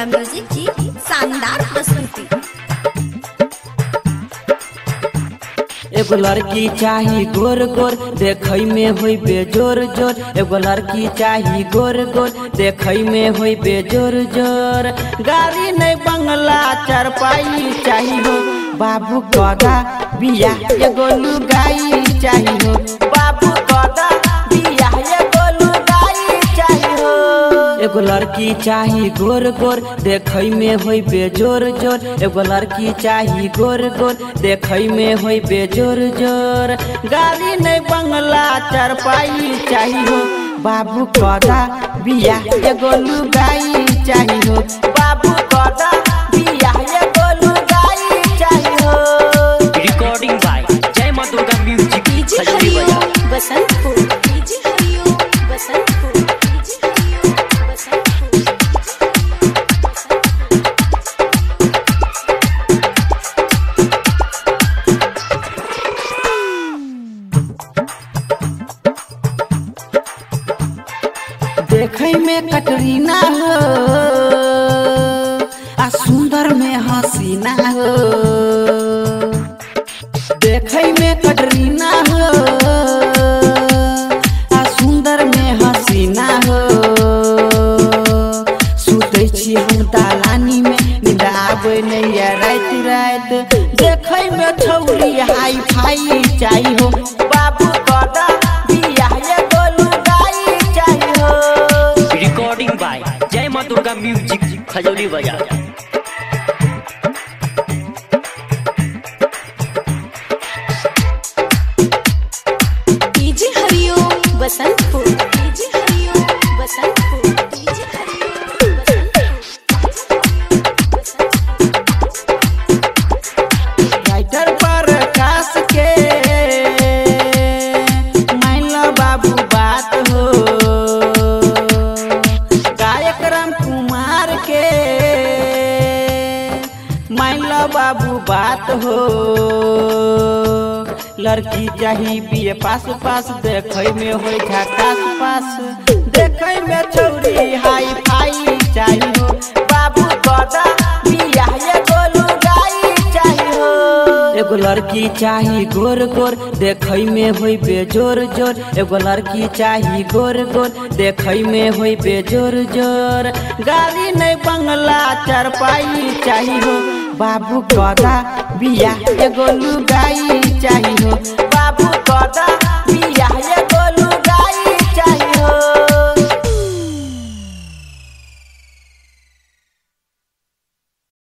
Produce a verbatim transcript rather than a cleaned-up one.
Music की शानदार प्रस्तुति। एगो लड़की चाही गोर गोर देखई में होई बेजोर जोर। एगो लड़की चाही गोर गोर देखई में होई बेजोर जोर। गाड़ी नहीं बंगला चारपाई चाही हो बाबू कदा बिया एगो लुगाई चाही हो बाबू कदा बिया एगो लुगाई चाही हो। एगो लड़की चाही गोर गोर देखई में होई बेजोर जोर। एगो लड़की चाही गोर गोर देखई में होई बेजोर जोर। गाड़ी नहीं बंगला चारपाई चाही हो बाबू कदा बिया एगो लुगाई चाही हो बाबू कदा बिया एगो लुगाई चाही हो। रिकॉर्डिंग बाय जय मां Durga music Basantpur. DJ Hariom Basantpur. DJ Hariom Basantpur. देखई में कटरीना हो आ सुंदर में हसीना हो। देखई में कटरीना हो आ सुंदर में हसीना हो। सुतै छी हम दालानी में नींद आबै नहीं रात रात। देखई में छौरी हाई फाई चाही हो बाबू कदा बिया एगो लुगाई चाही हो। रिकॉर्डिंग बाय जय मां दुर्गा म्यूजिक खजौली बाजार। DJ Hariom Basantpur. DJ Hariom Basantpur. DJ Hariom Basantpur. Writer पर कास के माइला बाबू बात हो। गायक राम कुमार के माइला बाबू बात हो। लड़की चाही बीए पास पास देखई में होई झकास पास। देखई में छौरी हाई फाई चाही हो बाबू कदा बिया एगो लुगाई चाही हो। एगो लड़की चाही गोर गोर देखई में होई बेजोर जोर। एगो लड़की चाही गोर गोर देखई में होई बेजोर जोर। गाड़ी नहीं बंगला चारपाई चाही हो बाबू कदा बिया एगो लुगाई चाही हो।